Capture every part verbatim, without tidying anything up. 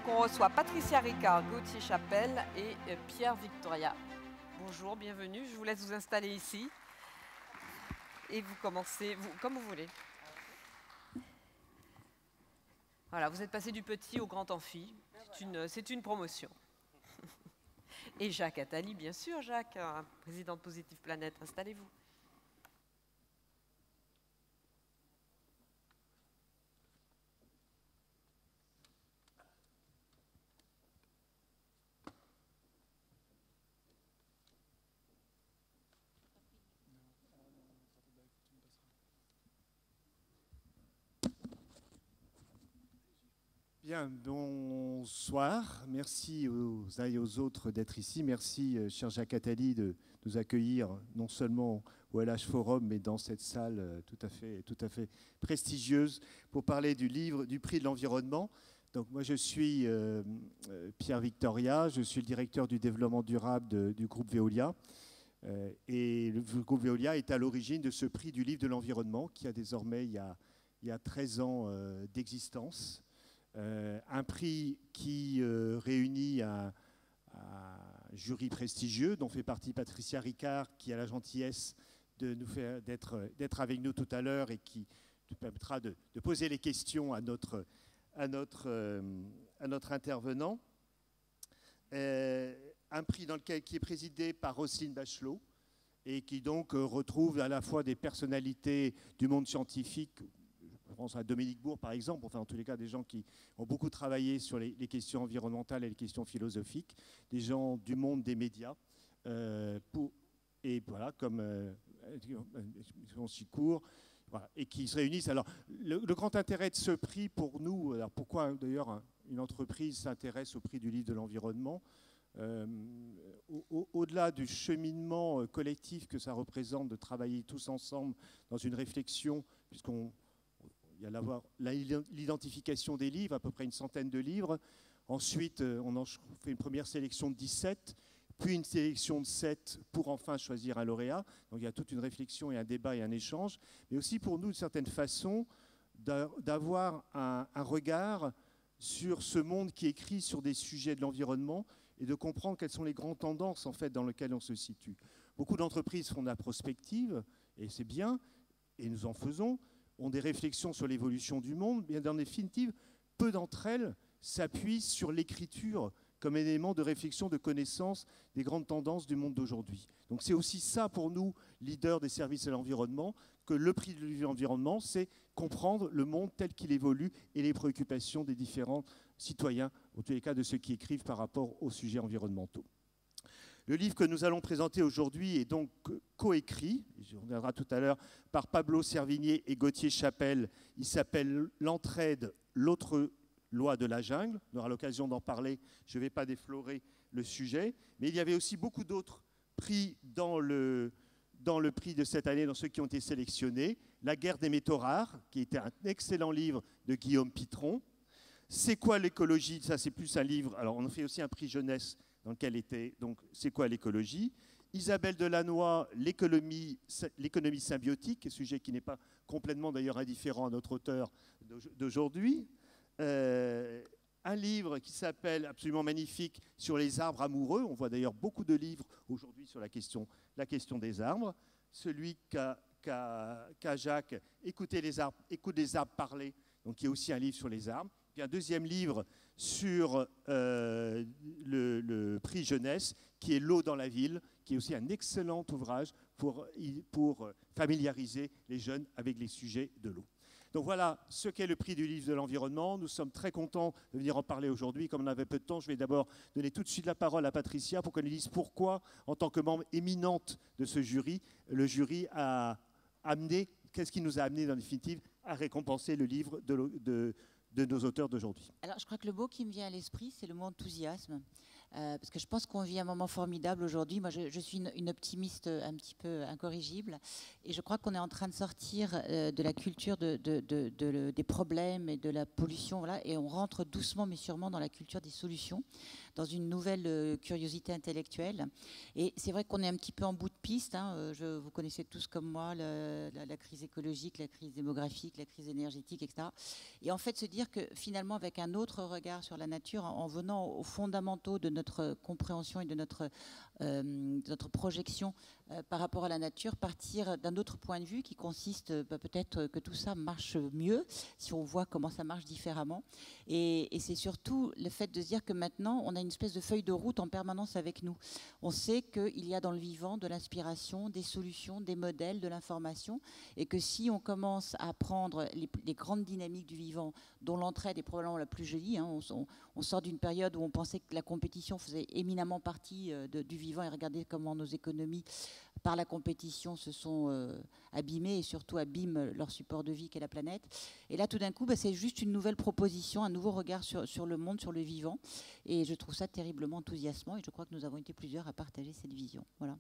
on reçoit Patricia Ricard, Gauthier Chapelle et euh, Pierre Victoria. Bonjour, bienvenue. Je vous laisse vous installer ici. Et vous commencez vous, comme vous voulez. Voilà, vous êtes passé du petit au grand amphi. C'est une, c'est une promotion. Et Jacques Attali, bien sûr, Jacques, président de Positive Planète. Installez-vous. Bien, bonsoir. Merci aux uns et aux autres d'être ici. Merci, cher Jacques Attali, de nous accueillir non seulement au L H Forum, mais dans cette salle tout à fait, tout à fait prestigieuse pour parler du livre du prix de l'environnement. Donc moi, je suis euh, Pierre Victoria, je suis le directeur du développement durable de, du groupe Veolia. Euh, et le groupe Veolia est à l'origine de ce prix du livre de l'environnement qui a désormais, il y a, il y a treize ans euh, d'existence. Euh, un prix qui euh, réunit un, un jury prestigieux dont fait partie Patricia Ricard, qui a la gentillesse de nous faire d'être d'être avec nous tout à l'heure et qui nous permettra de, de poser les questions à notre à notre euh, à notre intervenant. Euh, un prix dans lequel qui est présidé par Roselyne Bachelot et qui donc euh, retrouve à la fois des personnalités du monde scientifique. Je pense à Dominique Bourg, par exemple, enfin, en tous les cas, des gens qui ont beaucoup travaillé sur les, les questions environnementales et les questions philosophiques, des gens du monde des médias, euh, pour, et voilà, comme euh, si court, voilà, et qui se réunissent. Alors, le, le grand intérêt de ce prix pour nous, alors pourquoi d'ailleurs une entreprise s'intéresse au prix du livre de l'environnement, euh, au, au-delà du cheminement collectif que ça représente de travailler tous ensemble dans une réflexion, puisqu'on il y a l'identification des livres, à peu près une centaine de livres. Ensuite, on en fait une première sélection de dix-sept, puis une sélection de sept pour enfin choisir un lauréat. Donc il y a toute une réflexion et un débat et un échange. Mais aussi pour nous, d'une certaine façon, d'avoir un, un regard sur ce monde qui écrit sur des sujets de l'environnement et de comprendre quelles sont les grandes tendances en fait, dans lesquelles on se situe. Beaucoup d'entreprises font de la prospective, et c'est bien, et nous en faisons, ont des réflexions sur l'évolution du monde, mais en définitive, peu d'entre elles s'appuient sur l'écriture comme élément de réflexion, de connaissance des grandes tendances du monde d'aujourd'hui. Donc c'est aussi ça pour nous, leaders des services à l'environnement, que le prix de l'environnement, c'est comprendre le monde tel qu'il évolue et les préoccupations des différents citoyens, en tous les cas de ceux qui écrivent par rapport aux sujets environnementaux. Le livre que nous allons présenter aujourd'hui est donc coécrit, on reviendra tout à l'heure, par Pablo Servigné et Gauthier Chapelle. Il s'appelle « L'entraide, l'autre loi de la jungle ». On aura l'occasion d'en parler, je ne vais pas déflorer le sujet. Mais il y avait aussi beaucoup d'autres prix dans le, dans le prix de cette année, dans ceux qui ont été sélectionnés. « La guerre des métaux rares », qui était un excellent livre de Guillaume Pitron. « C'est quoi l'écologie ?» Ça, c'est plus un livre. Alors, on a fait aussi un prix jeunesse dans lequel était, donc, c'est quoi l'écologie? Isabelle Delannoy, l'économie, l'économie symbiotique, un sujet qui n'est pas complètement d'ailleurs indifférent à notre auteur d'aujourd'hui. Euh, un livre qui s'appelle, absolument magnifique, sur les arbres amoureux. On voit d'ailleurs beaucoup de livres aujourd'hui sur la question, la question des arbres. Celui qu'a qu'a, qu'a Jacques, Écoutez les arbres, écoute les arbres parler, donc qui est aussi un livre sur les arbres. Puis un deuxième livre sur euh, le, le prix jeunesse, qui est L'eau dans la ville, qui est aussi un excellent ouvrage pour, pour familiariser les jeunes avec les sujets de l'eau. Donc voilà ce qu'est le prix du livre de l'environnement. Nous sommes très contents de venir en parler aujourd'hui. Comme on avait peu de temps, je vais d'abord donner tout de suite la parole à Patricia pour qu'elle nous dise pourquoi, en tant que membre éminente de ce jury, le jury a amené, qu'est-ce qui nous a amené, en définitive, à récompenser le livre de, de de nos auteurs d'aujourd'hui. Alors, je crois que le mot qui me vient à l'esprit, c'est le mot enthousiasme. Euh, parce que je pense qu'on vit un moment formidable aujourd'hui. Moi, je, je suis une, une optimiste un petit peu incorrigible. Et je crois qu'on est en train de sortir euh, de la culture de, de, de, de, de, des problèmes et de la pollution. Voilà, et on rentre doucement mais sûrement dans la culture des solutions, dans une nouvelle euh, curiosité intellectuelle. Et c'est vrai qu'on est un petit peu en bout de piste. Hein. Je, vous connaissez tous comme moi le, la, la crise écologique, la crise démographique, la crise énergétique, et cetera. Et en fait, se dire que finalement, avec un autre regard sur la nature, en, en venant aux fondamentaux de notre compréhension et de notre, euh, de notre projection euh, par rapport à la nature, partir d'un autre point de vue qui consiste bah, peut-être que tout ça marche mieux si on voit comment ça marche différemment. Et, et c'est surtout le fait de se dire que maintenant, on a une espèce de feuille de route en permanence avec nous. On sait qu'il y a dans le vivant de l'inspiration, des solutions, des modèles, de l'information, et que si on commence à prendre les, les grandes dynamiques du vivant, dont l'entraide est probablement la plus jolie, hein, on, on, on sort d'une période où on pensait que la compétition faisait éminemment partie euh, de, du vivant, et regardez comment nos économies, par la compétition, se sont euh, abîmées et surtout abîment leur support de vie qu'est la planète. Et là, tout d'un coup, bah, c'est juste une nouvelle proposition, un nouveau regard sur, sur le monde, sur le vivant. Et je trouve ça terriblement enthousiasmant et je crois que nous avons été plusieurs à partager cette vision. Voilà.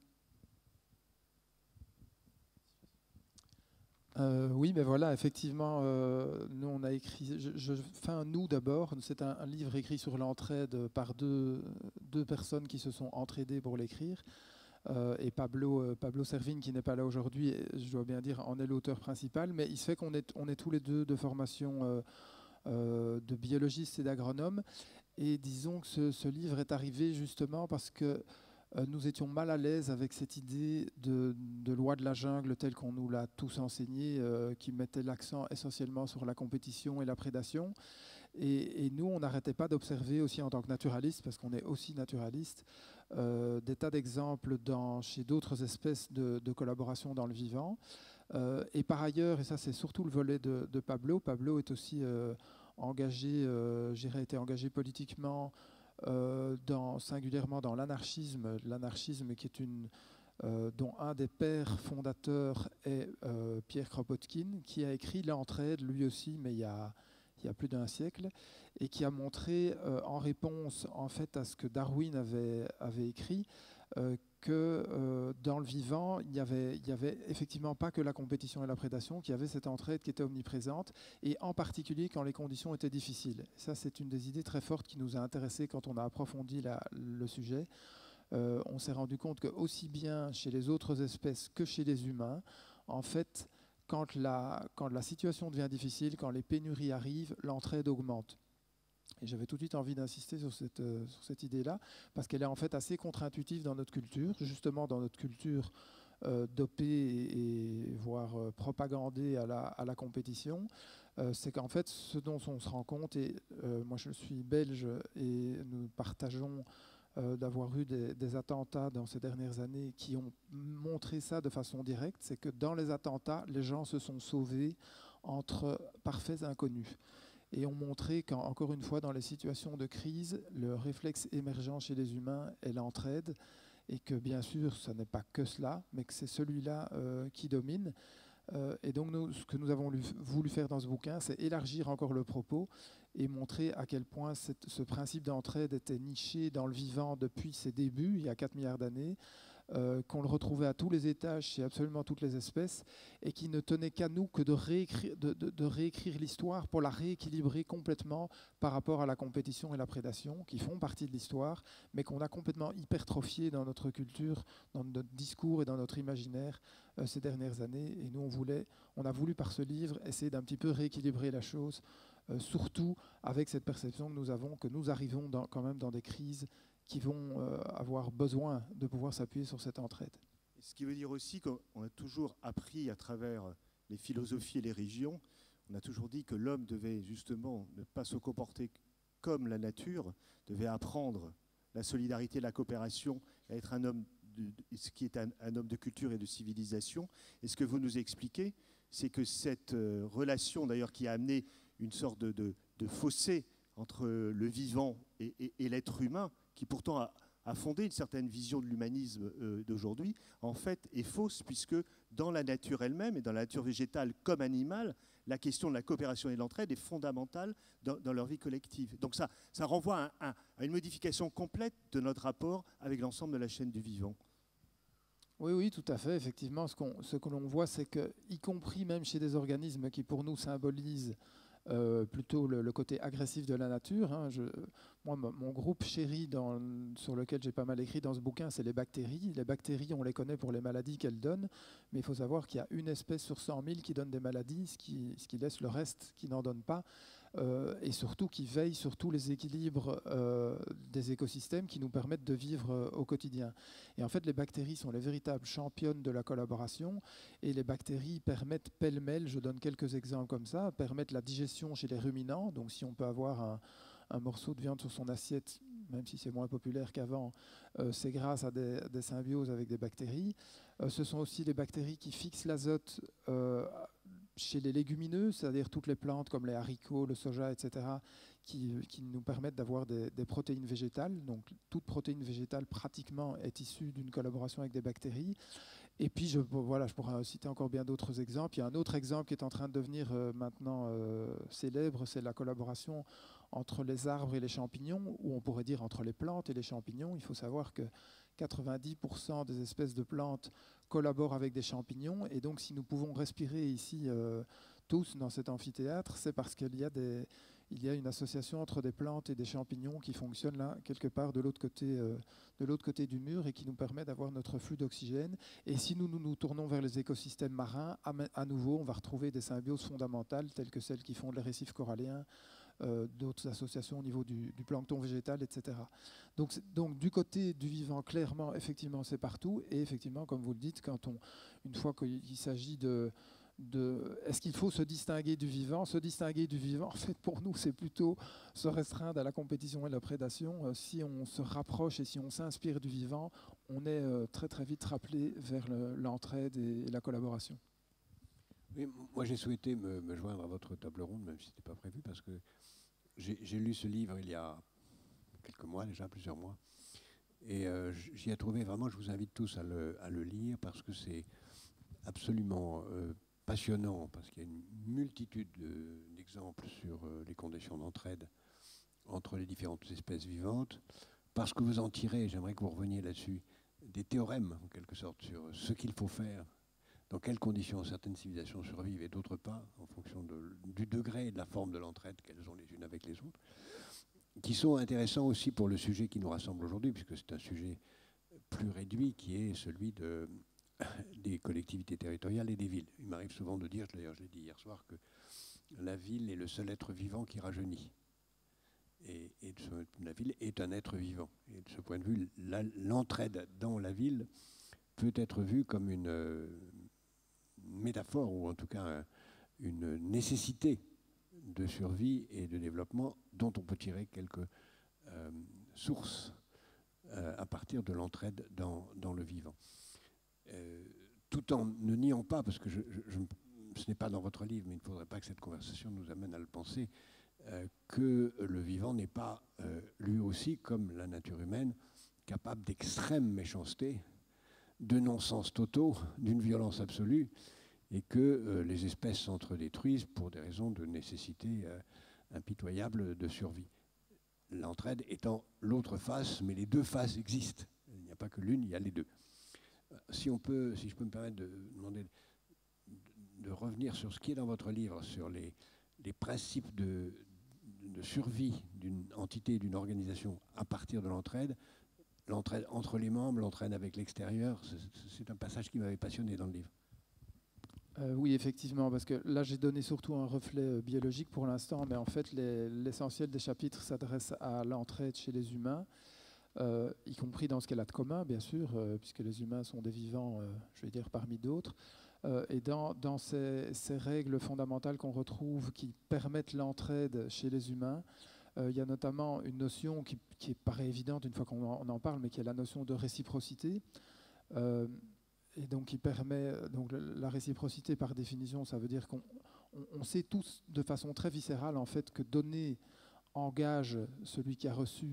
Euh, oui, mais voilà, effectivement, euh, nous on a écrit, je, je fais un nous d'abord, c'est un, un livre écrit sur l'entraide par deux, deux personnes qui se sont entraidées pour l'écrire, euh, et Pablo, euh, Pablo Servigne, qui n'est pas là aujourd'hui, je dois bien dire, en est l'auteur principal, mais il se fait qu'on est, on est tous les deux de formation euh, euh, de biologiste et d'agronome, et disons que ce, ce livre est arrivé justement parce que Euh, nous étions mal à l'aise avec cette idée de, de loi de la jungle telle qu'on nous l'a tous enseignée, euh, qui mettait l'accent essentiellement sur la compétition et la prédation. Et, et nous, on n'arrêtait pas d'observer aussi en tant que naturaliste, parce qu'on est aussi naturaliste, euh, des tas d'exemples dans, chez d'autres espèces de, de collaboration dans le vivant. Euh, et par ailleurs, et ça c'est surtout le volet de, de Pablo, Pablo est aussi euh, engagé, euh, j'irais, été engagé politiquement, Euh, dans, singulièrement dans l'anarchisme, l'anarchisme qui est une, euh, dont un des pères fondateurs est euh, Pierre Kropotkin, qui a écrit L'entraide, lui aussi, mais il y a, il y a plus d'un siècle, et qui a montré, euh, en réponse en fait à ce que Darwin avait, avait écrit, euh, que euh, dans le vivant, il n'y avait, il y avait effectivement pas que la compétition et la prédation, qu'il y avait cette entraide qui était omniprésente, et en particulier quand les conditions étaient difficiles. Ça, c'est une des idées très fortes qui nous a intéressés quand on a approfondi la, le sujet. Euh, on s'est rendu compte que aussi bien chez les autres espèces que chez les humains, en fait, quand la, quand la situation devient difficile, quand les pénuries arrivent, l'entraide augmente. Et j'avais tout de suite envie d'insister sur cette, euh, sur cette idée-là, parce qu'elle est en fait assez contre-intuitive dans notre culture, justement dans notre culture euh, dopée et, et voire euh, propagandée à la, à la compétition. Euh, c'est qu'en fait, ce dont on se rend compte, et euh, moi je suis belge et nous partageons euh, d'avoir eu des, des attentats dans ces dernières années qui ont montré ça de façon directe, c'est que dans les attentats, les gens se sont sauvés entre parfaits inconnus. Et ont montré qu'encore une fois, dans les situations de crise, le réflexe émergent chez les humains est l'entraide, et que bien sûr, ce n'est pas que cela, mais que c'est celui-là euh, qui domine. Euh, et donc, nous, ce que nous avons voulu faire dans ce bouquin, c'est élargir encore le propos et montrer à quel point cette, ce principe d'entraide était niché dans le vivant depuis ses débuts, il y a quatre milliards d'années, Euh, qu'on le retrouvait à tous les étages chez absolument toutes les espèces, et qui ne tenait qu'à nous que de réécrire, de, de, de réécrire l'histoire pour la rééquilibrer complètement par rapport à la compétition et la prédation, qui font partie de l'histoire, mais qu'on a complètement hypertrophié dans notre culture, dans notre discours et dans notre imaginaire euh, ces dernières années. Et nous, on, voulait, on a voulu par ce livre essayer d'un petit peu rééquilibrer la chose, euh, surtout avec cette perception que nous avons, que nous arrivons dans, quand même dans des crises qui vont euh, avoir besoin de pouvoir s'appuyer sur cette entraide. Ce qui veut dire aussi qu'on a toujours appris à travers les philosophies et les religions, on a toujours dit que l'homme devait justement ne pas se comporter comme la nature, devait apprendre la solidarité, la coopération, à être un homme, de, ce qui est un, un homme de culture et de civilisation. Et ce que vous nous expliquez, c'est que cette euh, relation, d'ailleurs, qui a amené une sorte de, de, de fossé entre le vivant et, et, et l'être humain, qui pourtant a, a fondé une certaine vision de l'humanisme euh, d'aujourd'hui, en fait est fausse, puisque dans la nature elle-même, et dans la nature végétale comme animale, la question de la coopération et de l'entraide est fondamentale dans, dans leur vie collective. Donc ça, ça renvoie à, un, à une modification complète de notre rapport avec l'ensemble de la chaîne du vivant. Oui, oui, tout à fait. Effectivement, ce, qu'on, ce que l'on voit, c'est que, y compris même chez des organismes qui, pour nous, symbolisent euh, plutôt le, le côté agressif de la nature. Hein, je, moi, mon groupe chéri, dans, sur lequel j'ai pas mal écrit dans ce bouquin, c'est les bactéries. Les bactéries, on les connaît pour les maladies qu'elles donnent, mais il faut savoir qu'il y a une espèce sur cent mille qui donne des maladies, ce qui, ce qui laisse le reste qui n'en donne pas. Euh, et surtout qui veille sur tous les équilibres euh, des écosystèmes qui nous permettent de vivre euh, au quotidien. Et en fait, les bactéries sont les véritables championnes de la collaboration, et les bactéries permettent pêle-mêle, je donne quelques exemples comme ça, permettent la digestion chez les ruminants. Donc si on peut avoir un, un morceau de viande sur son assiette, même si c'est moins populaire qu'avant, euh, c'est grâce à des, des symbioses avec des bactéries. Euh, ce sont aussi les bactéries qui fixent l'azote euh, chez les légumineux, c'est-à-dire toutes les plantes comme les haricots, le soja, et cetera, qui, qui nous permettent d'avoir des, des protéines végétales. Donc toute protéine végétale pratiquement est issue d'une collaboration avec des bactéries. Et puis je, voilà, je pourrais citer encore bien d'autres exemples. Il y a un autre exemple qui est en train de devenir euh, maintenant euh, célèbre, c'est la collaboration entre les arbres et les champignons, ou on pourrait dire entre les plantes et les champignons. Il faut savoir que quatre-vingt-dix pour cent des espèces de plantes collaborent avec des champignons, et donc si nous pouvons respirer ici euh, tous dans cet amphithéâtre, c'est parce qu'il y a des, il y a une association entre des plantes et des champignons qui fonctionne là quelque part de l'autre côté, euh, de l'autre côté du mur, et qui nous permet d'avoir notre flux d'oxygène. Et si nous, nous nous tournons vers les écosystèmes marins, à, à nouveau on va retrouver des symbioses fondamentales telles que celles qui font les récifs coralliens, Euh, d'autres associations au niveau du, du plancton végétal, et cetera. Donc, donc du côté du vivant, clairement, effectivement, c'est partout. Et effectivement, comme vous le dites, quand on, une fois qu'il s'agit de, de... Est-ce qu'il faut se distinguer du vivant ? Se distinguer du vivant, en fait, pour nous, c'est plutôt se restreindre à la compétition et la prédation. Euh, si on se rapproche et si on s'inspire du vivant, on est euh, très, très vite rappelé vers le, l'entraide et, et la collaboration. Oui, moi, j'ai souhaité me, me joindre à votre table ronde, même si ce n'était pas prévu, parce que j'ai, j'ai lu ce livre il y a quelques mois, déjà plusieurs mois, et euh, j'y ai trouvé vraiment, je vous invite tous à le, à le lire, parce que c'est absolument euh, passionnant, parce qu'il y a une multitude de, d'exemples sur euh, les conditions d'entraide entre les différentes espèces vivantes, parce que vous en tirez, j'aimerais que vous reveniez là-dessus, des théorèmes, en quelque sorte, sur ce qu'il faut faire, dans quelles conditions certaines civilisations survivent et d'autres pas, en fonction de, du degré et de la forme de l'entraide qu'elles ont les unes avec les autres, qui sont intéressants aussi pour le sujet qui nous rassemble aujourd'hui, puisque c'est un sujet plus réduit, qui est celui de, des collectivités territoriales et des villes. Il m'arrive souvent de dire, d'ailleurs je l'ai dit hier soir, que la ville est le seul être vivant qui rajeunit. Et, et de ce, la ville est un être vivant. Et de ce point de vue, la, l'entraide dans la ville peut être vue comme une... une métaphore, ou en tout cas une nécessité de survie et de développement dont on peut tirer quelques euh, sources euh, à partir de l'entraide dans, dans le vivant. Euh, tout en ne niant pas, parce que je, je, je, ce n'est pas dans votre livre, mais il ne faudrait pas que cette conversation nous amène à le penser, euh, que le vivant n'est pas euh, lui aussi, comme la nature humaine, capable d'extrême méchanceté, de non-sens totaux, d'une violence absolue, et que euh, les espèces s'entredétruisent pour des raisons de nécessité euh, impitoyable de survie. L'entraide étant l'autre face, mais les deux faces existent. Il n'y a pas que l'une, il y a les deux. Si, on peut, si je peux me permettre de demander de, de revenir sur ce qui est dans votre livre, sur les, les principes de, de survie d'une entité, d'une organisation à partir de l'entraide, l'entraide entre les membres, l'entraide avec l'extérieur, c'est, c'est un passage qui m'avait passionné dans le livre. Euh, oui, effectivement, parce que là, j'ai donné surtout un reflet euh, biologique pour l'instant, mais en fait, les, l'essentiel des chapitres s'adresse à l'entraide chez les humains, euh, y compris dans ce qu'elle a de commun, bien sûr, euh, puisque les humains sont des vivants, euh, je vais dire, parmi d'autres. Euh, et dans, dans ces, ces règles fondamentales qu'on retrouve qui permettent l'entraide chez les humains, euh, il y a notamment une notion qui, qui paraît évidente une fois qu'on en, on en parle, mais qui est la notion de réciprocité. Euh, Et donc, qui permet, donc la réciprocité, par définition, ça veut dire qu'on on, on sait tous de façon très viscérale, en fait, que donner engage celui qui a reçu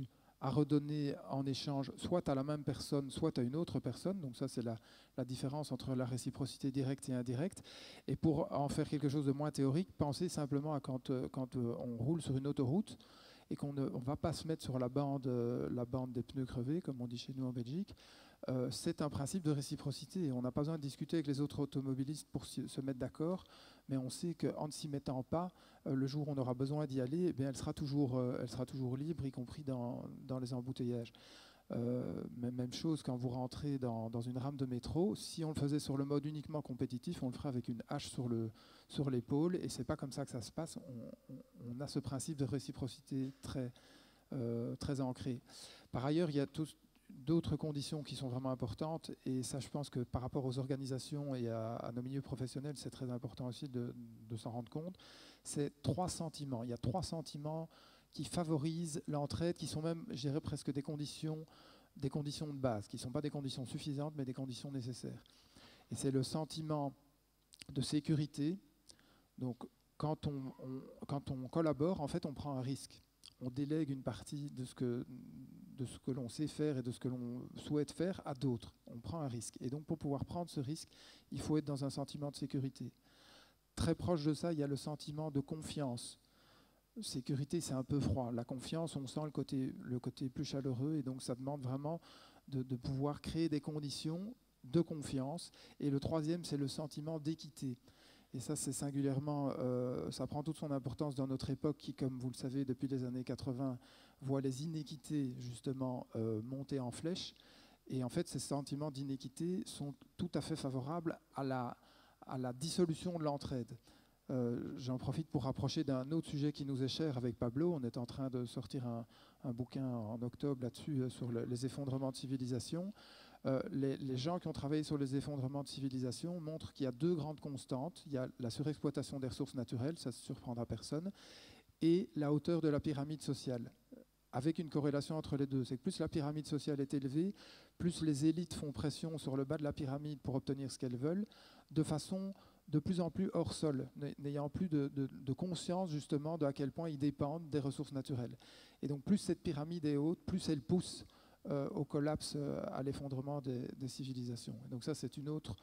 à redonner en échange soit à la même personne, soit à une autre personne. Donc ça, c'est la, la différence entre la réciprocité directe et indirecte. Et pour en faire quelque chose de moins théorique, pensez simplement à quand, quand on roule sur une autoroute et qu'on ne on va pas se mettre sur la bande, la bande des pneus crevés, comme on dit chez nous en Belgique. Euh, c'est un principe de réciprocité. On n'a pas besoin de discuter avec les autres automobilistes pour si, se mettre d'accord, mais on sait qu'en ne s'y mettant pas, euh, le jour où on aura besoin d'y aller, eh bien, elle, sera toujours, euh, elle sera toujours libre, y compris dans, dans les embouteillages. Euh, même chose quand vous rentrez dans, dans une rame de métro. Si on le faisait sur le mode uniquement compétitif, on le ferait avec une hache sur, le, sur l'épaule, et c'est pas comme ça que ça se passe. On, on, on a ce principe de réciprocité très, euh, très ancré. Par ailleurs, il y a tous d'autres conditions qui sont vraiment importantes, et ça, je pense que par rapport aux organisations et à, à nos milieux professionnels, c'est très important aussi de, de s'en rendre compte. C'est trois sentiments. Il y a trois sentiments qui favorisent l'entraide, qui sont même, je dirais, presque des conditions, des conditions de base, qui ne sont pas des conditions suffisantes, mais des conditions nécessaires. Et c'est le sentiment de sécurité. Donc, quand on, on, quand on collabore, en fait, on prend un risque. On délègue une partie de ce que, de ce que l'on sait faire et de ce que l'on souhaite faire à d'autres. On prend un risque. Et donc, pour pouvoir prendre ce risque, il faut être dans un sentiment de sécurité. Très proche de ça, il y a le sentiment de confiance. Sécurité, c'est un peu froid. La confiance, on sent le côté, le côté plus chaleureux, et donc ça demande vraiment de, de pouvoir créer des conditions de confiance. Et le troisième, c'est le sentiment d'équité. Et ça, c'est singulièrement, euh, ça prend toute son importance dans notre époque qui, comme vous le savez, depuis les années quatre-vingts, voit les inéquités justement euh, monter en flèche. Et en fait, ces sentiments d'inéquité sont tout à fait favorables à la, à la dissolution de l'entraide. Euh, j'en profite pour rapprocher d'un autre sujet qui nous est cher avec Pablo. On est en train de sortir un, un bouquin en octobre là-dessus, euh, sur le, les effondrements de civilisation. Euh, les, les gens qui ont travaillé sur les effondrements de civilisation montrent qu'il y a deux grandes constantes. Il y a la surexploitation des ressources naturelles, ça ne surprendra personne, et la hauteur de la pyramide sociale, avec une corrélation entre les deux. C'est que plus la pyramide sociale est élevée, plus les élites font pression sur le bas de la pyramide pour obtenir ce qu'elles veulent, de façon de plus en plus hors sol, n'ayant plus de, de, de conscience justement de à quel point ils dépendent des ressources naturelles. Et donc plus cette pyramide est haute, plus elle pousse euh, au collapse, euh, à l'effondrement des, des civilisations. Et donc ça, c'est une autre,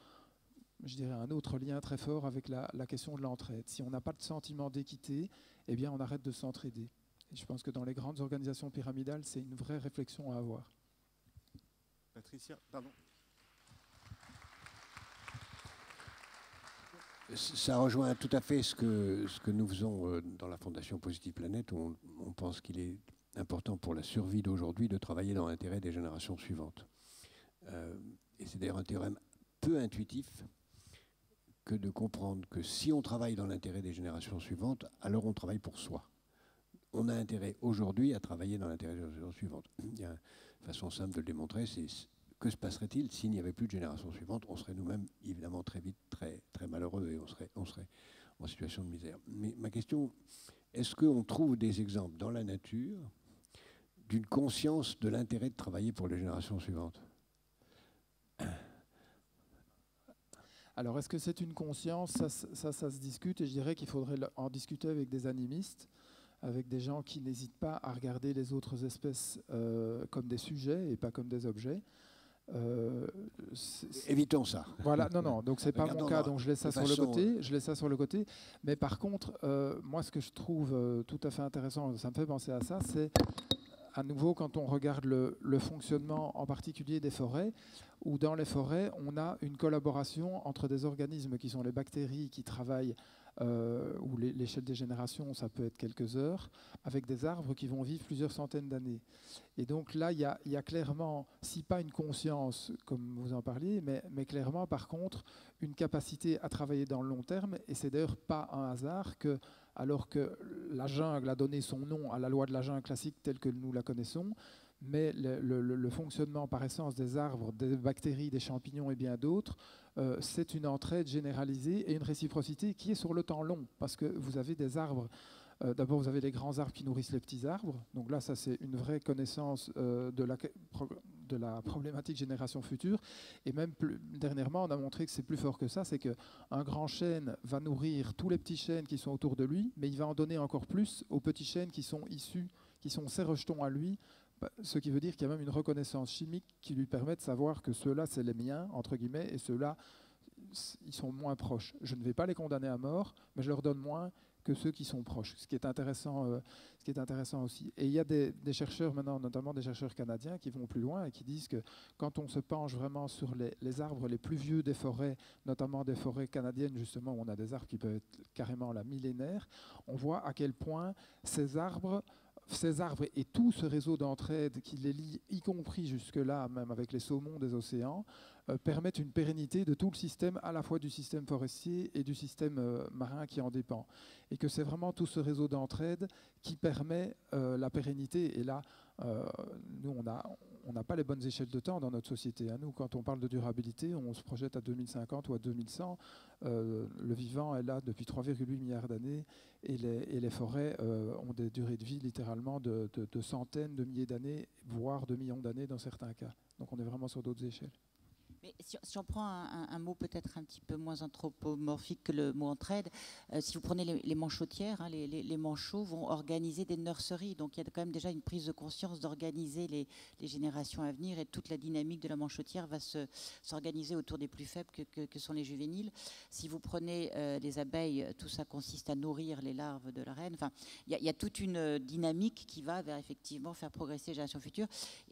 je dirais un autre lien très fort avec la, la question de l'entraide. Si on n'a pas de sentiment d'équité, eh bien on arrête de s'entraider. Et je pense que dans les grandes organisations pyramidales, c'est une vraie réflexion à avoir. Patricia, pardon. Ça rejoint tout à fait ce que, ce que nous faisons dans la Fondation Positive Planète. On, on pense qu'il est important pour la survie d'aujourd'hui de travailler dans l'intérêt des générations suivantes. Euh, et c'est d'ailleurs un théorème peu intuitif que de comprendre que si on travaille dans l'intérêt des générations suivantes, alors on travaille pour soi. On a intérêt aujourd'hui à travailler dans l'intérêt des générations suivantes. Il y a une façon simple de le démontrer, c'est que se passerait-il s'il n'y avait plus de génération suivante? On serait nous-mêmes évidemment très vite très, très malheureux et on serait, on serait en situation de misère. Mais ma question, est-ce qu'on trouve des exemples dans la nature d'une conscience de l'intérêt de travailler pour les générations suivantes? Alors, est-ce que c'est une conscience? ça, ça, ça se discute, et je dirais qu'il faudrait en discuter avec des animistes, avec des gens qui n'hésitent pas à regarder les autres espèces euh, comme des sujets et pas comme des objets. Euh, Évitons ça. Voilà, non, non, donc c'est pas mon cas, donc je laisse ça sur le côté. Je laisse ça sur le côté. Mais par contre, euh, moi, ce que je trouve euh, tout à fait intéressant, ça me fait penser à ça, c'est à nouveau quand on regarde le, le fonctionnement en particulier des forêts, où dans les forêts, on a une collaboration entre des organismes qui sont les bactéries qui travaillent, euh, où l'échelle des générations, ça peut être quelques heures, avec des arbres qui vont vivre plusieurs centaines d'années. Et donc là, il y a, y a clairement, si pas une conscience, comme vous en parliez, mais, mais clairement, par contre, une capacité à travailler dans le long terme. Et c'est d'ailleurs pas un hasard que, alors que la jungle a donné son nom à la loi de la jungle classique telle que nous la connaissons, mais le, le, le fonctionnement par essence des arbres, des bactéries, des champignons et bien d'autres, euh, c'est une entraide généralisée et une réciprocité qui est sur le temps long, parce que vous avez des arbres. Euh, D'abord, vous avez les grands arbres qui nourrissent les petits arbres. Donc là, ça, c'est une vraie connaissance euh, de, la, de la problématique génération future. Et même plus, dernièrement, on a montré que c'est plus fort que ça. C'est qu'un grand chêne va nourrir tous les petits chênes qui sont autour de lui, mais il va en donner encore plus aux petits chênes qui sont issus, qui sont ses rejetons à lui, Ce qui veut dire qu'il y a même une reconnaissance chimique qui lui permet de savoir que ceux-là, c'est les miens, entre guillemets, et ceux-là, ils sont moins proches. Je ne vais pas les condamner à mort, mais je leur donne moins que ceux qui sont proches, ce qui est intéressant, euh, ce qui est intéressant aussi. Et il y a des, des chercheurs maintenant, notamment des chercheurs canadiens, qui vont plus loin et qui disent que quand on se penche vraiment sur les, les arbres les plus vieux des forêts, notamment des forêts canadiennes, justement, où on a des arbres qui peuvent être carrément la millénaire, on voit à quel point ces arbres Ces arbres et tout ce réseau d'entraide qui les lie, y compris jusque-là, même avec les saumons des océans, euh, permettent une pérennité de tout le système, à la fois du système forestier et du système euh, marin qui en dépend. Et que c'est vraiment tout ce réseau d'entraide qui permet euh, la pérennité. Et là, euh, nous, on a, on n'a pas les bonnes échelles de temps dans notre société. Hein. Nous, quand on parle de durabilité, on se projette à deux mille cinquante ou à deux mille cent. Euh, le vivant est là depuis trois virgule huit milliards d'années et les, et les forêts euh, ont des durées de vie littéralement de, de, de centaines, de milliers d'années, voire de millions d'années dans certains cas. Donc on est vraiment sur d'autres échelles. Mais si, si on prend un, un, un mot peut-être un petit peu moins anthropomorphique que le mot entraide, euh, si vous prenez les, les manchotières, hein, les, les, les manchots vont organiser des nurseries. Donc il y a quand même déjà une prise de conscience d'organiser les, les générations à venir, et toute la dynamique de la manchotière va se, s'organiser autour des plus faibles que, que, que sont les juvéniles. Si vous prenez euh, les abeilles, tout ça consiste à nourrir les larves de la reine. Enfin, il y, y a toute une dynamique qui va vers effectivement faire progresser les générations futures.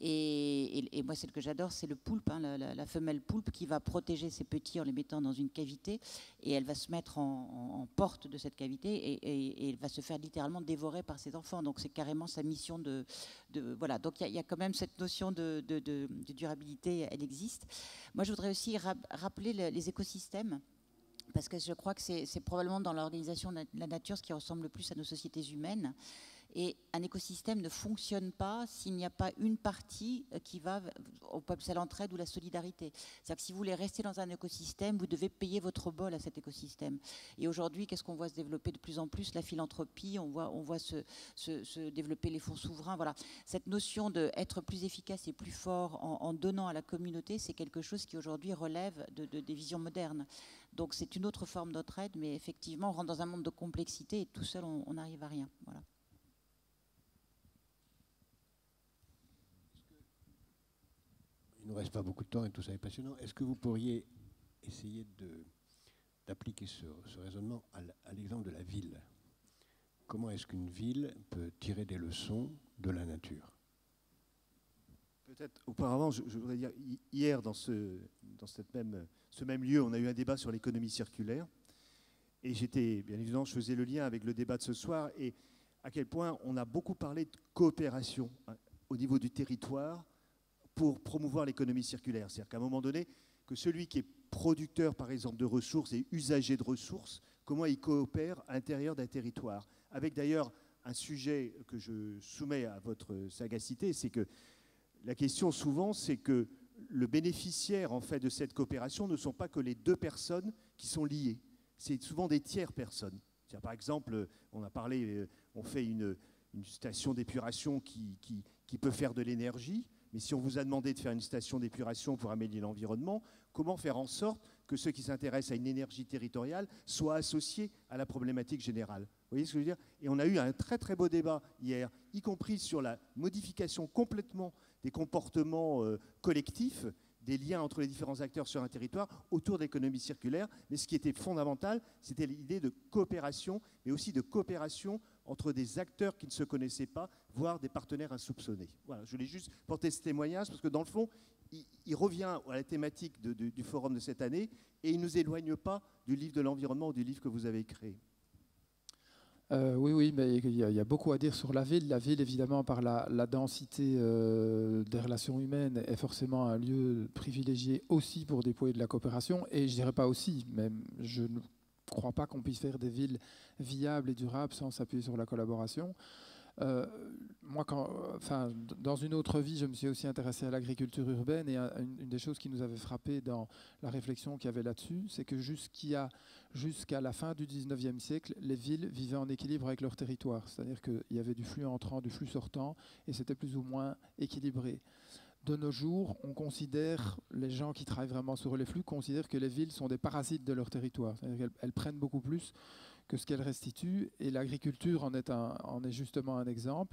Et, et, et moi, celle que j'adore, c'est le poulpe, hein, la, la, la femelle poulpe qui va protéger ses petits en les mettant dans une cavité, et elle va se mettre en, en, en porte de cette cavité, et, et, et elle va se faire littéralement dévorer par ses enfants. Donc c'est carrément sa mission de, de voilà. Donc il y, y a quand même cette notion de, de, de, de durabilité, elle existe. Moi je voudrais aussi ra- rappeler le, les écosystèmes, parce que je crois que c'est, c'est probablement dans l'organisation de la nature ce qui ressemble le plus à nos sociétés humaines. Et un écosystème ne fonctionne pas s'il n'y a pas une partie qui va au peuple, à l'entraide ou la solidarité. C'est-à-dire que si vous voulez rester dans un écosystème, vous devez payer votre bol à cet écosystème. Et aujourd'hui, qu'est-ce qu'on voit se développer de plus en plus? La philanthropie, on voit, on voit se, se, se développer les fonds souverains. Voilà. Cette notion d'être plus efficace et plus fort en, en donnant à la communauté, c'est quelque chose qui aujourd'hui relève de, de, des visions modernes. Donc c'est une autre forme d'entraide, mais effectivement, on rentre dans un monde de complexité et tout seul, on n'arrive à rien. Voilà. Il ne nous reste pas beaucoup de temps et tout ça est passionnant. Est-ce que vous pourriez essayer de, d'appliquer ce, ce raisonnement à, à l'exemple de la ville? Comment est-ce qu'une ville peut tirer des leçons de la nature? Peut-être auparavant, je, je voudrais dire, hier, dans, ce, dans cette même, ce même lieu, on a eu un débat sur l'économie circulaire. Et j'étais, bien évidemment, je faisais le lien avec le débat de ce soir, et à quel point on a beaucoup parlé de coopération hein, au niveau du territoire pour promouvoir l'économie circulaire. C'est-à-dire qu'à un moment donné, que celui qui est producteur, par exemple, de ressources et usager de ressources, comment il coopère à l'intérieur d'un territoire. Avec d'ailleurs un sujet que je soumets à votre sagacité, c'est que la question souvent, c'est que le bénéficiaire en fait, de cette coopération ne sont pas que les deux personnes qui sont liées. C'est souvent des tiers personnes. C'est-à-dire, par exemple, on a parlé, on fait une, une station d'épuration qui, qui, qui peut faire de l'énergie. Mais si on vous a demandé de faire une station d'épuration pour améliorer l'environnement, comment faire en sorte que ceux qui s'intéressent à une énergie territoriale soient associés à la problématique générale? Vous voyez ce que je veux dire? Et on a eu un très très beau débat hier, y compris sur la modification complètement des comportements euh, collectifs, des liens entre les différents acteurs sur un territoire autour de l'économie circulaire. Mais ce qui était fondamental, c'était l'idée de coopération, mais aussi de coopération entre des acteurs qui ne se connaissaient pas, voire des partenaires insoupçonnés. Voilà, je voulais juste porter ce témoignage, parce que dans le fond, il, il revient à la thématique de, de, du forum de cette année, et il ne nous éloigne pas du livre de l'environnement ou du livre que vous avez créé. Euh, oui, oui, mais il y, a, il y a beaucoup à dire sur la ville. La ville, évidemment, par la, la densité euh, des relations humaines, est forcément un lieu privilégié aussi pour déployer de la coopération. Et je dirais pas aussi, même je ne Je ne crois pas qu'on puisse faire des villes viables et durables sans s'appuyer sur la collaboration. Euh, moi, quand, enfin, dans une autre vie, je me suis aussi intéressé à l'agriculture urbaine, et une, une des choses qui nous avait frappé dans la réflexion qu'il y avait là-dessus, c'est que jusqu'à, jusqu'à la fin du dix-neuvième siècle, les villes vivaient en équilibre avec leur territoire. C'est-à-dire qu'il y avait du flux entrant, du flux sortant, et c'était plus ou moins équilibré. De nos jours, on considère, les gens qui travaillent vraiment sur les flux considèrent que les villes sont des parasites de leur territoire. C'est-à-dire qu'elles elles prennent beaucoup plus que ce qu'elles restituent, et l'agriculture en est, un, en est justement un exemple.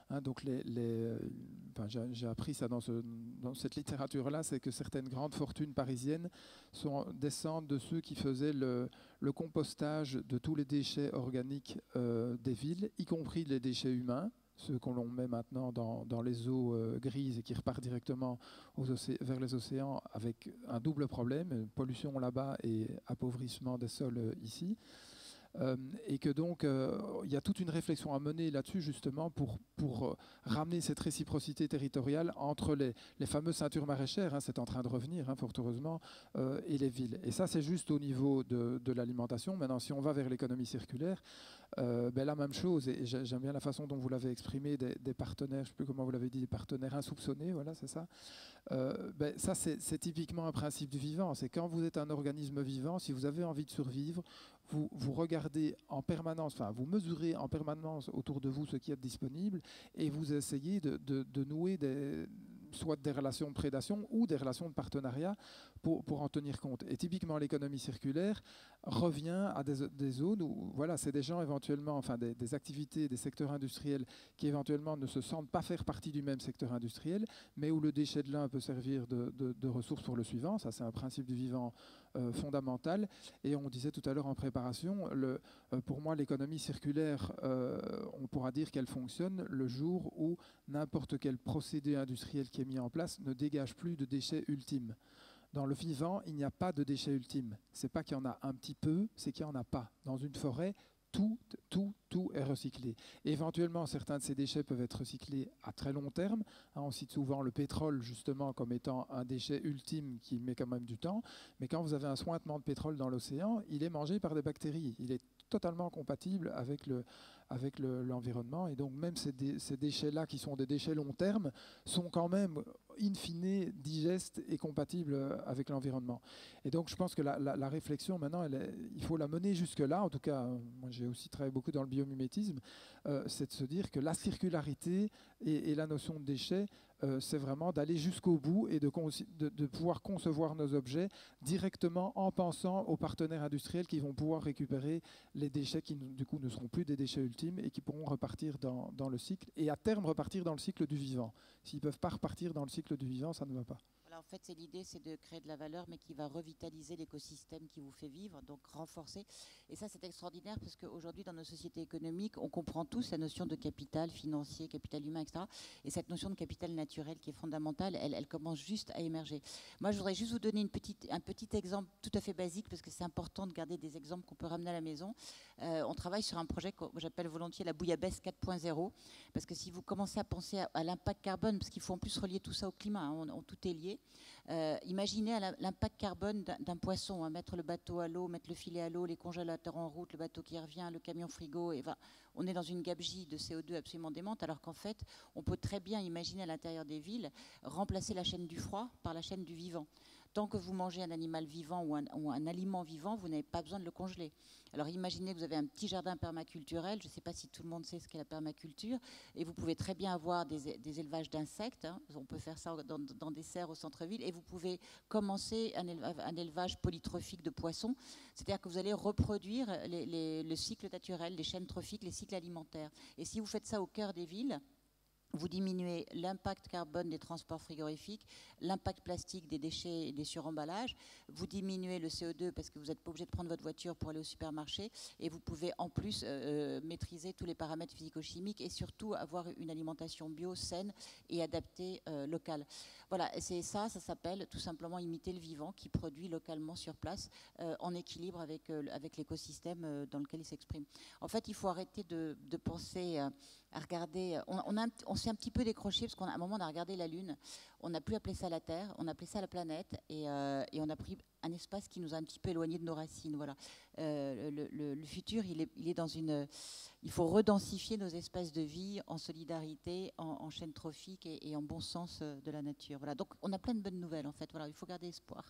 Hein, donc les, les, enfin, j'ai appris ça dans, ce, dans cette littérature-là, c'est que certaines grandes fortunes parisiennes sont, descendent de ceux qui faisaient le, le compostage de tous les déchets organiques euh, des villes, y compris les déchets humains, ceux qu'on met maintenant dans, dans les eaux euh, grises et qui repartent directement aux vers les océans avec un double problème, pollution là-bas et appauvrissement des sols euh, ici. Euh, et que donc euh, il y a toute une réflexion à mener là-dessus justement pour, pour euh, ramener cette réciprocité territoriale entre les, les fameuses ceintures maraîchères, hein, c'est en train de revenir hein, fort heureusement, euh, et les villes. Et ça c'est juste au niveau de, de l'alimentation. Maintenant si on va vers l'économie circulaire, euh, ben, la même chose, et j'aime bien la façon dont vous l'avez exprimé, des, des partenaires, je ne sais plus comment vous l'avez dit, des partenaires insoupçonnés, voilà c'est ça. Euh, ben, ça c'est typiquement un principe du vivant, c'est quand vous êtes un organisme vivant, si vous avez envie de survivre, Vous, vous regardez en permanence, enfin vous mesurez en permanence autour de vous ce qui est disponible et vous essayez de, de, de nouer des, soit des relations de prédation ou des relations de partenariat pour, pour en tenir compte. Et typiquement l'économie circulaire revient à des, des zones où voilà, c'est des gens éventuellement, enfin des, des activités, des secteurs industriels qui éventuellement ne se sentent pas faire partie du même secteur industriel, mais où le déchet de l'un peut servir de, de, de ressource pour le suivant. Ça c'est un principe du vivant euh, fondamental. Et on disait tout à l'heure en préparation, le, euh, pour moi l'économie circulaire, euh, on pourra dire qu'elle fonctionne le jour où n'importe quel procédé industriel qui est mis en place ne dégage plus de déchets ultimes. Dans le vivant, il n'y a pas de déchets ultimes. Ce n'est pas qu'il y en a un petit peu, c'est qu'il n'y en a pas. Dans une forêt, tout, tout, tout est recyclé. Éventuellement, certains de ces déchets peuvent être recyclés à très long terme. Hein, on cite souvent le pétrole, justement, comme étant un déchet ultime qui met quand même du temps. Mais quand vous avez un sointement de pétrole dans l'océan, il est mangé par des bactéries. Il est totalement compatible avec le, avec le, l'environnement. Et donc, même ces, dé, ces déchets-là, qui sont des déchets long terme, sont quand même, in fine, digestes et compatibles avec l'environnement. Et donc, je pense que la, la, la réflexion, maintenant, elle est, il faut la mener jusque-là. En tout cas, moi, j'ai aussi travaillé beaucoup dans le biomimétisme. Euh, c'est de se dire que la circularité et, et la notion de déchets, euh, c'est vraiment d'aller jusqu'au bout et de, de, de pouvoir concevoir nos objets directement en pensant aux partenaires industriels qui vont pouvoir récupérer les déchets qui, du coup, ne seront plus des déchets ultimes et qui pourront repartir dans, dans le cycle et à terme repartir dans le cycle du vivant. S'ils ne peuvent pas repartir dans le cycle du vivant, ça ne va pas. Voilà, en fait, c'est l'idée, c'est de créer de la valeur, mais qui va revitaliser l'écosystème qui vous fait vivre, donc renforcer. Et ça, c'est extraordinaire parce qu'aujourd'hui, dans nos sociétés économiques, on comprend tous la notion de capital financier, capital humain, et cetera. Et cette notion de capital naturel qui est fondamentale, elle, elle commence juste à émerger. Moi, je voudrais juste vous donner une petite, un petit exemple tout à fait basique parce que c'est important de garder des exemples qu'on peut ramener à la maison. Euh, on travaille sur un projet que j'appelle volontiers la bouillabaisse quatre point zéro parce que si vous commencez à penser à, à l'impact carbone, parce qu'il faut en plus relier tout ça au climat, hein, on, on, tout est lié. Euh, imaginez l'impact carbone d'un poisson, hein, mettre le bateau à l'eau, mettre le filet à l'eau, les congélateurs en route, le bateau qui revient, le camion frigo, et ben, on est dans une gabegie de C O deux absolument démente, alors qu'en fait, on peut très bien imaginer à l'intérieur des villes remplacer la chaîne du froid par la chaîne du vivant. Tant que vous mangez un animal vivant ou un, ou un aliment vivant, vous n'avez pas besoin de le congeler. Alors imaginez que vous avez un petit jardin permaculturel, je ne sais pas si tout le monde sait ce qu'est la permaculture, et vous pouvez très bien avoir des, des élevages d'insectes, hein. On peut faire ça dans, dans des serres au centre-ville, et vous pouvez commencer un élevage, un élevage polytrophique de poissons, c'est-à-dire que vous allez reproduire les, les, le cycle naturel, les chaînes trophiques, les cycles alimentaires. Et si vous faites ça au cœur des villes, vous diminuez l'impact carbone des transports frigorifiques, l'impact plastique des déchets et des suremballages, vous diminuez le C O deux parce que vous n'êtes pas obligé de prendre votre voiture pour aller au supermarché et vous pouvez en plus euh, maîtriser tous les paramètres physico-chimiques et surtout avoir une alimentation bio, saine et adaptée euh, locale. Voilà, c'est ça, ça s'appelle tout simplement imiter le vivant qui produit localement sur place euh, en équilibre avec, euh, avec l'écosystème euh, dans lequel il s'exprime. En fait, il faut arrêter de, de penser euh, à regarder, on, on, a, on s'est un petit peu décroché parce qu'à un moment on a regardé la Lune, on n'a plus appelé ça la Terre, on a appelé ça la planète et, euh, et on a pris un espace qui nous a un petit peu éloigné de nos racines. Voilà. Euh, le, le, le futur, il est, il est dans une... Il faut redensifier nos espaces de vie en solidarité, en, en chaîne trophique et, et en bon sens de la nature. Voilà. Donc on a plein de bonnes nouvelles en fait. Voilà, il faut garder espoir.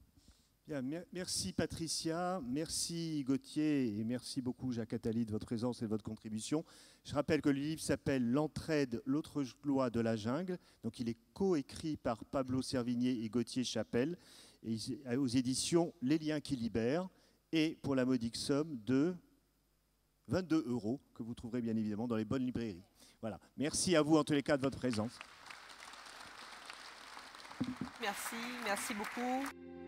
Bien, merci Patricia, merci Gauthier et merci beaucoup Jacques Attali de votre présence et de votre contribution. Je rappelle que le livre s'appelle L'entraide, l'autre loi de la jungle. Donc il est coécrit par Pablo Servigné et Gauthier Chapelle et aux éditions Les Liens qui libèrent et pour la modique somme de vingt-deux euros, que vous trouverez bien évidemment dans les bonnes librairies. Voilà. Merci à vous en tous les cas de votre présence. Merci, merci beaucoup.